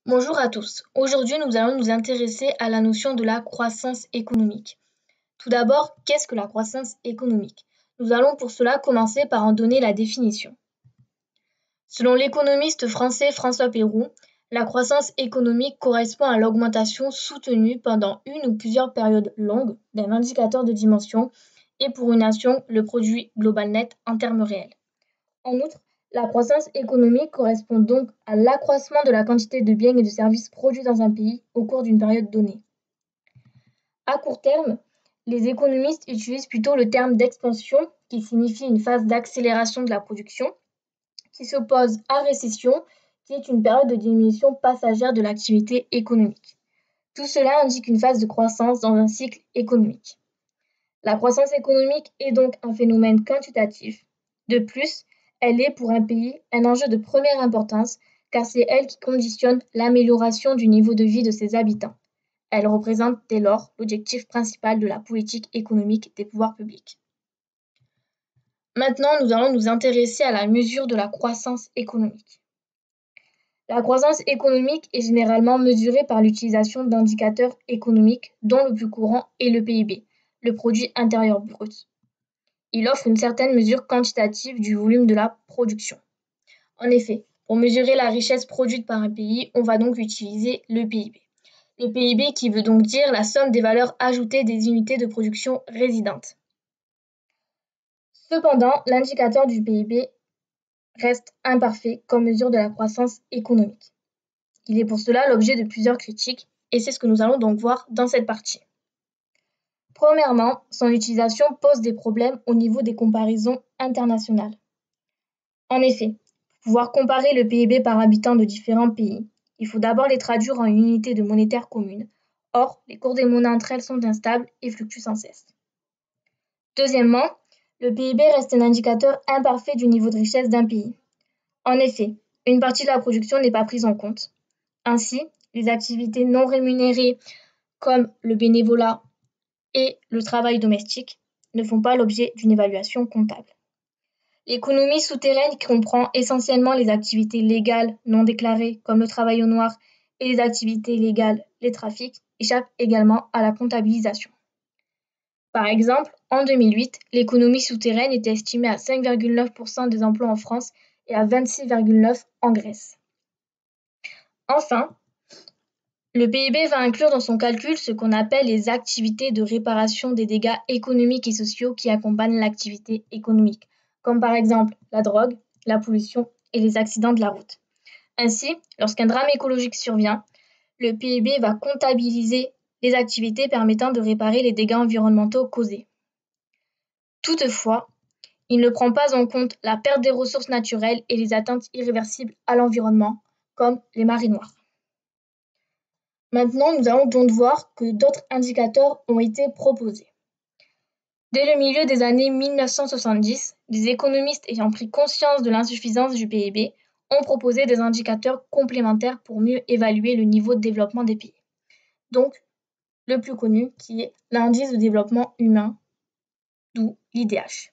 Bonjour à tous. Aujourd'hui, nous allons nous intéresser à la notion de la croissance économique. Tout d'abord, qu'est-ce que la croissance économique? Nous allons pour cela commencer par en donner la définition. Selon l'économiste français François Peyroux, la croissance économique correspond à l'augmentation soutenue pendant une ou plusieurs périodes longues d'un indicateur de dimension et pour une nation, le produit global net en termes réels. En outre, la croissance économique correspond donc à l'accroissement de la quantité de biens et de services produits dans un pays au cours d'une période donnée. À court terme, les économistes utilisent plutôt le terme d'expansion, qui signifie une phase d'accélération de la production, qui s'oppose à récession, qui est une période de diminution passagère de l'activité économique. Tout cela indique une phase de croissance dans un cycle économique. La croissance économique est donc un phénomène quantitatif. De plus, elle est pour un pays un enjeu de première importance car c'est elle qui conditionne l'amélioration du niveau de vie de ses habitants. Elle représente dès lors l'objectif principal de la politique économique des pouvoirs publics. Maintenant, nous allons nous intéresser à la mesure de la croissance économique. La croissance économique est généralement mesurée par l'utilisation d'indicateurs économiques dont le plus courant est le PIB, le produit intérieur brut. Il offre une certaine mesure quantitative du volume de la production. En effet, pour mesurer la richesse produite par un pays, on va donc utiliser le PIB. Le PIB qui veut donc dire la somme des valeurs ajoutées des unités de production résidentes. Cependant, l'indicateur du PIB reste imparfait comme mesure de la croissance économique. Il est pour cela l'objet de plusieurs critiques et c'est ce que nous allons donc voir dans cette partie. Premièrement, son utilisation pose des problèmes au niveau des comparaisons internationales. En effet, pour pouvoir comparer le PIB par habitant de différents pays, il faut d'abord les traduire en une unité de monétaire commune. Or, les cours des monnaies entre elles sont instables et fluctuent sans cesse. Deuxièmement, le PIB reste un indicateur imparfait du niveau de richesse d'un pays. En effet, une partie de la production n'est pas prise en compte. Ainsi, les activités non rémunérées comme le bénévolat et le travail domestique ne font pas l'objet d'une évaluation comptable. L'économie souterraine, qui comprend essentiellement les activités légales non déclarées comme le travail au noir et les activités légales, les trafics, échappe également à la comptabilisation. Par exemple, en 2008, l'économie souterraine était estimée à 5,9% des emplois en France et à 26,9% en Grèce. Enfin, le PIB va inclure dans son calcul ce qu'on appelle les activités de réparation des dégâts économiques et sociaux qui accompagnent l'activité économique, comme par exemple la drogue, la pollution et les accidents de la route. Ainsi, lorsqu'un drame écologique survient, le PIB va comptabiliser les activités permettant de réparer les dégâts environnementaux causés. Toutefois, il ne prend pas en compte la perte des ressources naturelles et les atteintes irréversibles à l'environnement, comme les marées noires. Maintenant, nous allons donc voir que d'autres indicateurs ont été proposés. Dès le milieu des années 1970, des économistes ayant pris conscience de l'insuffisance du PIB ont proposé des indicateurs complémentaires pour mieux évaluer le niveau de développement des pays. Donc, le plus connu qui est l'indice de développement humain, d'où l'IDH.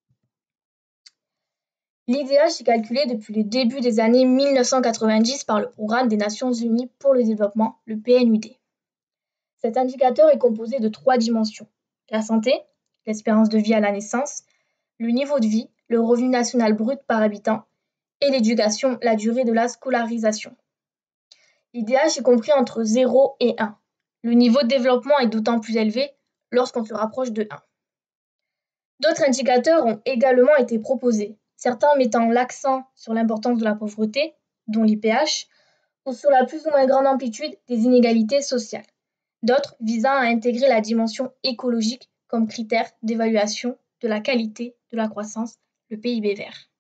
L'IDH est calculé depuis le début des années 1990 par le Programme des Nations Unies pour le développement, le PNUD. Cet indicateur est composé de 3 dimensions: la santé, l'espérance de vie à la naissance, le niveau de vie, le revenu national brut par habitant, et l'éducation, la durée de la scolarisation. L'IDH est compris entre 0 et 1. Le niveau de développement est d'autant plus élevé lorsqu'on se rapproche de 1. D'autres indicateurs ont également été proposés, certains mettant l'accent sur l'importance de la pauvreté, dont l'IPH, ou sur la plus ou moins grande amplitude des inégalités sociales. D'autres visant à intégrer la dimension écologique comme critère d'évaluation de la qualité de la croissance, le PIB vert.